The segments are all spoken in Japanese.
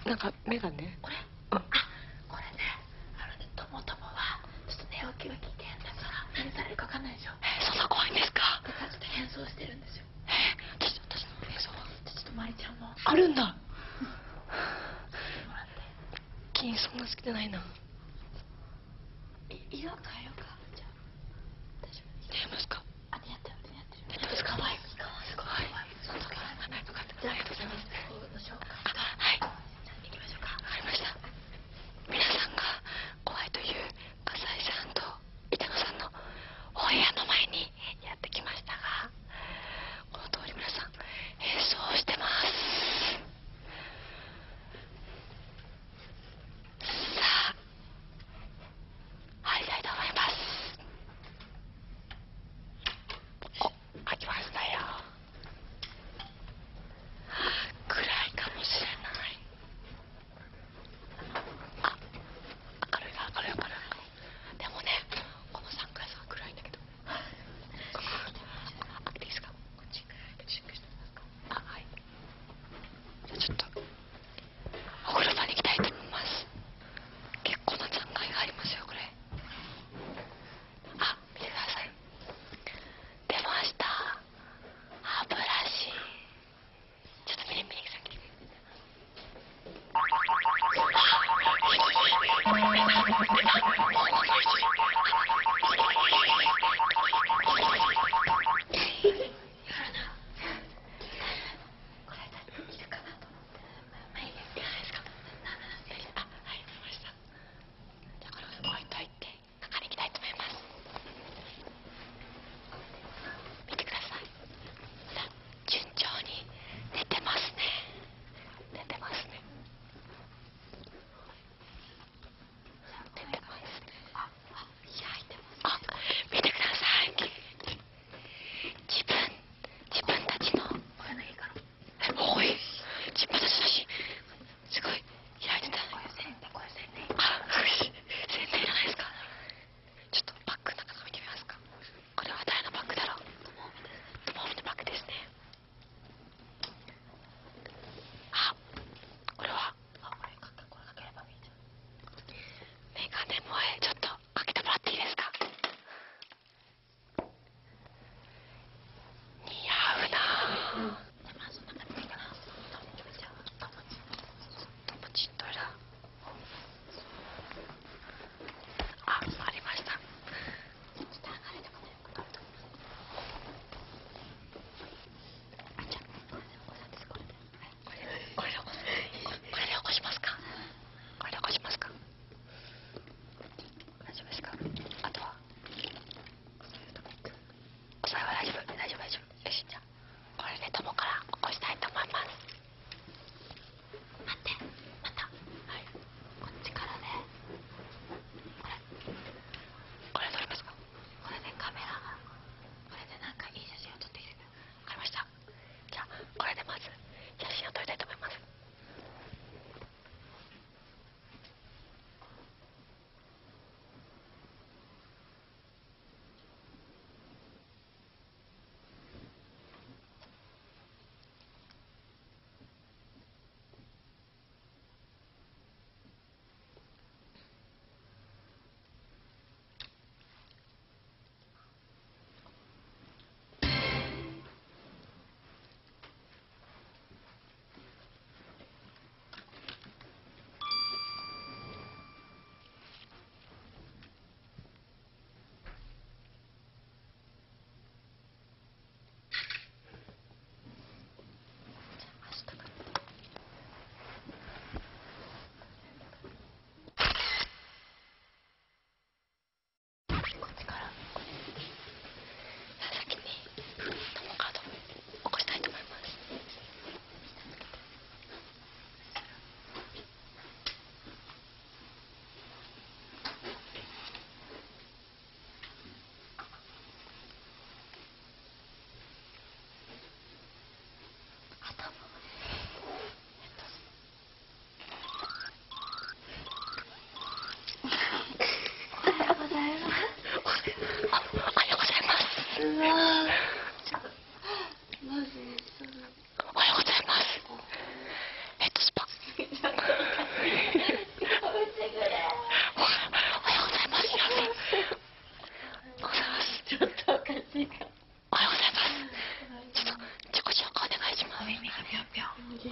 なんかメガネ。 これ、 うん。 あ、これね、ともともはちょっと寝起きは危険だから何されるか分かんないでしょ。 そんな怖いんですか？ だからちょっと変装してるんですよ。 私の変装はちょっとまりちゃんもあるんだ。 してもらって。 金そんな好きじゃないな。 色変えようか。じゃあ大丈夫。 やりますか？ あ、やってるやってる。 やってますか？ 可愛い可愛い可愛い。そうだから。じゃあ、この紹介が。 はい。 じゃあ行きましょうか。 わかりました。皆さんが怖いという笠井さんと板野さんのお部屋の前にやってきましたが、この通り皆さん変装してます。さあ入りたいと思います。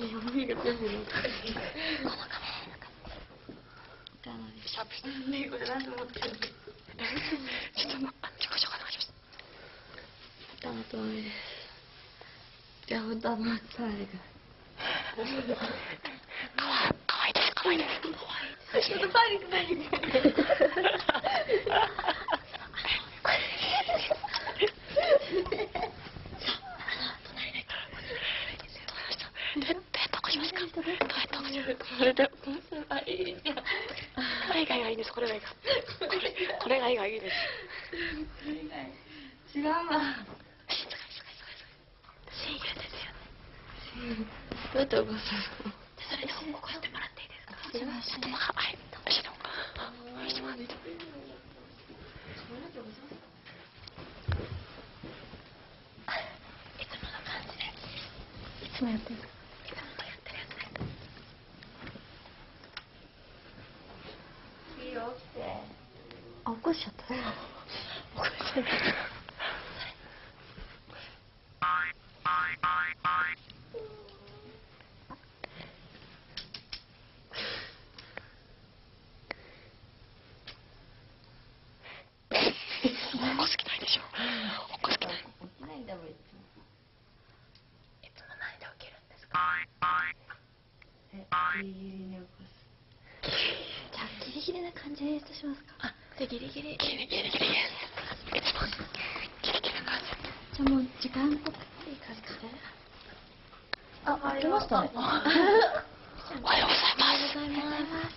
指が全部のこのカメラの中にシャープしてねえこれ何と思ってるのちょっと自己紹介お願いします。 歌のとおりです。じゃあ歌の最後かわいいです。かわいいです。 ちょっとパニックパニックこれでこれ以外がいいです。これ以外がこれ以外がいいです。 違うわ深夜ですよね。 どうやって起こすの？ それで起こしてもらっていいですか？ ちょっと待って。 はい、後ろいつもの感じでいつもやってるんですか？いつもやってるやつですか？ いいよ起きて。 あ、起こしちゃった。起こしちゃった。起こす気ないでしょ。起こす気ない。 ないんだもんいつも。 いつも何で起きるんですか？ ギリギリに起こす。 じゃあギリギリな感じでとしますか？あ、じゃあギリギリ。ギリギリです。いつもギリギリな感じ。じゃあもう時間とかいい感じで。あ、開けましたね。おはようございます。おはようございます。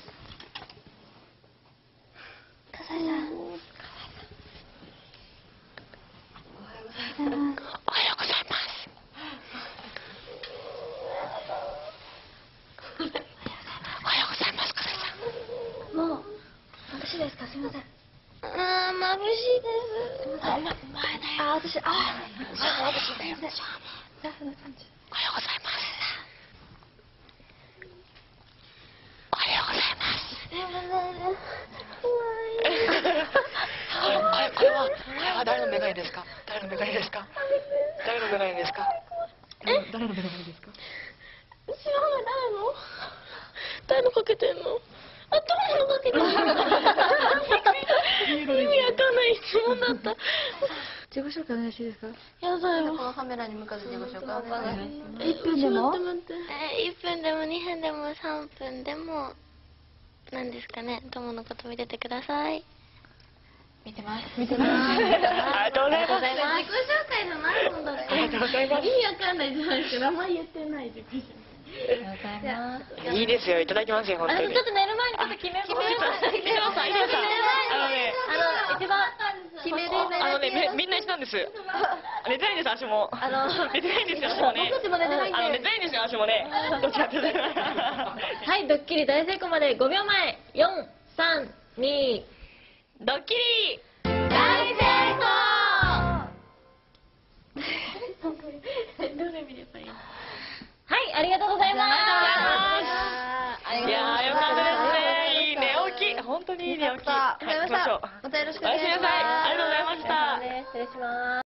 笠井さん。おはようございます。おはようございます。おはようございます、笠井さん。もう私ですか？すみません。 眩しいです。 前だよ。私だよ。ラフな感じ。おはようございます。おはようございます。これは誰のメガネですか？誰のメガネですか？誰のメガネですか？誰のメガネですか？ 知らない。誰のかけてんの？あ、友のかけてんの？意味わかんない質問だった。 自己紹介お願いしていいですか？ やだよ。 このカメラに向かって自己紹介お願いします。 1分でも？ 1分でも2分でも3分でも何ですかね、友のこと見ててください。 見てます。 見てます。ありがとうございます。 自己紹介のないもんだって。 ありがとうございます。 意味わかんないじゃないですか。名前言ってない自己紹介。 ありがとうございます。 いいですよ、いただきますよ、本当に。 ちょっと寝る前にちょっと決めます。一番決める。 みんな一緒なんです。寝てないんです、足も。寝てないんですよ、足もね。 僕たちも寝てないんで。 寝てないんですよ、足もね。どっちかっていうと。 はい、ドッキリ大成功まで5秒前。4、3、2、 ドッキリ大成功。 どれ見ればいいの？ はい、ありがとうございます。 いやー、よかったですね。いい寝起き。本当にいい寝起き。はい、行きましょう。 またよろしくおおやすみなさい。ありがとうございました。 失礼します。